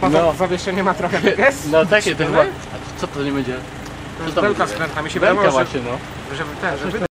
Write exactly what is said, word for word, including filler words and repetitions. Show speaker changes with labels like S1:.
S1: Ma
S2: No.
S1: zawieszenie ma trochę wykres?
S2: No takie to chyba. Co to nie będzie?
S1: To jest belka z krętami się
S2: Belka
S1: wydawało,
S2: właśnie, no.
S1: żeby ten, żeby